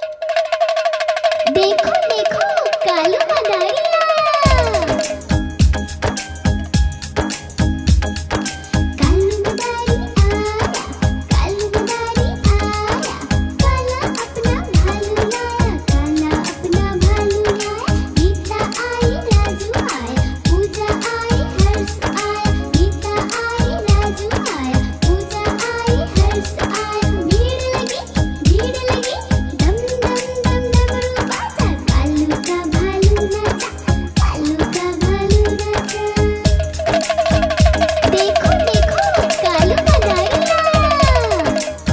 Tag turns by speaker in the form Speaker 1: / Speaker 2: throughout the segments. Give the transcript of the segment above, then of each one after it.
Speaker 1: देखो देखो कालू मदारी आया। कालू मदारी आया, कालू मदारी आया। काला अपना भालू लाया, काला अपना भालू लाया। गीता आई राजू आया, पूजा आई हर्ष आया। गीता आई राजू आया, पूजा आई हर्ष आया। भीड़ लगी दम दम दम डमरू बाजा। कालू का भालू नाचा, कालू का भालू नाचा। देखो देखो कालू मदारी आया।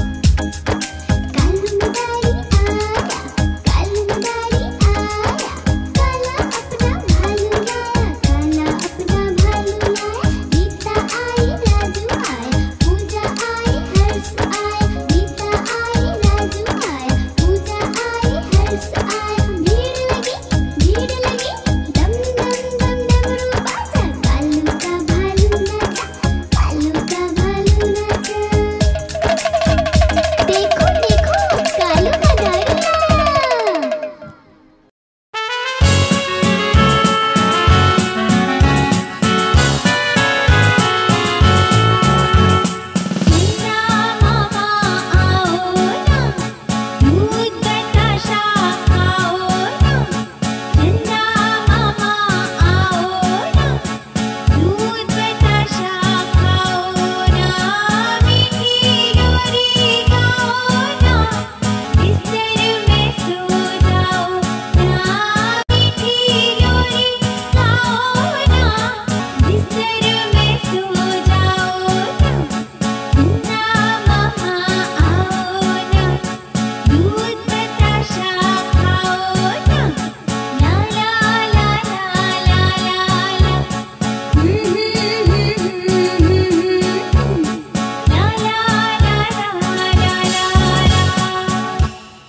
Speaker 1: कालू मदारी आया, कालू मदारी आया। काला अपना भालू लाया, काला अपना भालू लाया। गीता आई राजू आया, पूजा आई हर्ष आया। गीता आई राजू आया, पूजा आई हर्ष आया। भीड़ लगी दम दम दम डमरू बाजा। कालू का भालू नाचा, कालू का भालू नाचा। देखो देखो कालू मदारी आया। चंदा मामा आओ ना, दूध बताशा खाओ ना। चंदा मामा आओ ना, दूध बताशा खाओ ना। मीठी लोरी गाओ ना, बिस्तर में सो जाओ ना। मीठी लोरी गाओ ना, बिस्तर में सो जाओ ना। चंदा मामा आओ ना, दूध बताशा खाओ ना। ला ला ला ला ला ला ला। ला ला ला ला ला।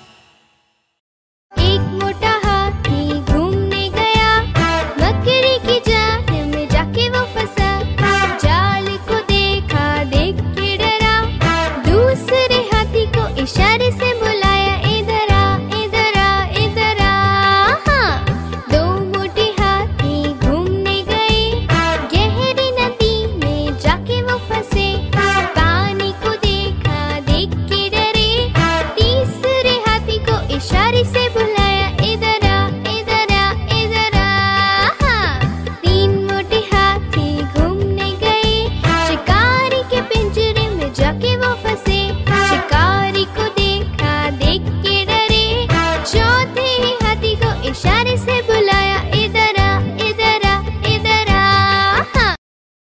Speaker 1: एक मोटा हाथी घूमने गया, मकड़ी की जाल में जाके वो फंसा। जाल को देखा, देख के डरा। दूसरे हाथी को इशारे से बुलाया, इधर आ इधर आ इधर आ। हाँ, दो मोटे हाथी घूमने गए, गहरी नदी में जाके वो फंसे। पानी को देखा, देख के डरे। तीसरे हाथी को इशारे से